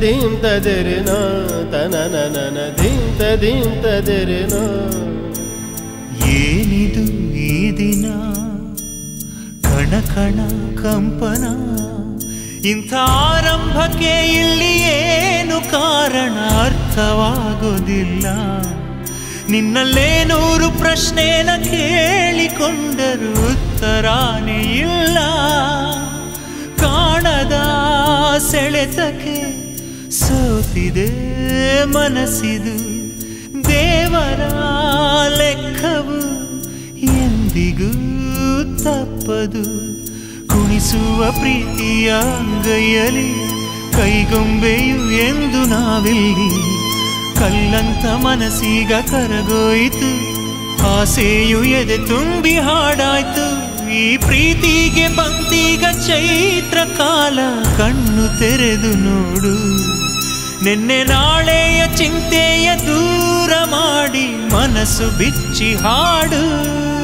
ತದೀಂ ತದಿರಿನ ತನನನ ಧೀಂ ತದಿರಿನ. ಏನಿದು ಈ ದಿನ ಕಣ ಕಣ ಕಂಪನ, ಇಂಥ ಆರಂಭಕ್ಕೆ ಇಲ್ಲಿ ಏನು ಕಾರಣ ಅರ್ಥವಾಗೋದಿಲ್ಲ. ನಿನ್ನಲ್ಲೇ 100 ಪ್ರಶ್ನೆನ ಕೇಳಿಕೊಂಡರೂ ಉತ್ತರಾನೇ ಇಲ್ಲ. ಕಾಣದ ಸೆಳೆತಕ್ಕೆ ಸೋತಿದೆ ಮನಸ್ಸಿದು, ದೇವರ ಲೆಕ್ಕವು ಎಂದಿಗೂ ತಪ್ಪದು. ಕುಣಿಸುವ ಪ್ರೀತಿಯ ಅಂಗೈಯಲ್ಲಿ ಕೈಗೊಂಬೆಯು ಎಂದು ನಾವಿಲ್ಲಿ, ಕಲ್ಲಂತ ಮನಸ್ಸೀಗ ಕರಗೋಯಿತು, ಆಸೆಯು ಎದೆ ತುಂಬಿ ಹಾಡಾಯ್ತು. ಈ ಪ್ರೀತಿಗೆ ಬಂತೀಗ ಚೈತ್ರ ಕಾಲ, ಕಣ್ಣು ತೆರೆದು ನೋಡು. ನಿನ್ನೆ ನಾಳೆಯ ಚಿಂತೆಯ ದೂರ ಮಾಡಿ ಮನಸ್ಸು ಬಿಚ್ಚಿ ಹಾಡು.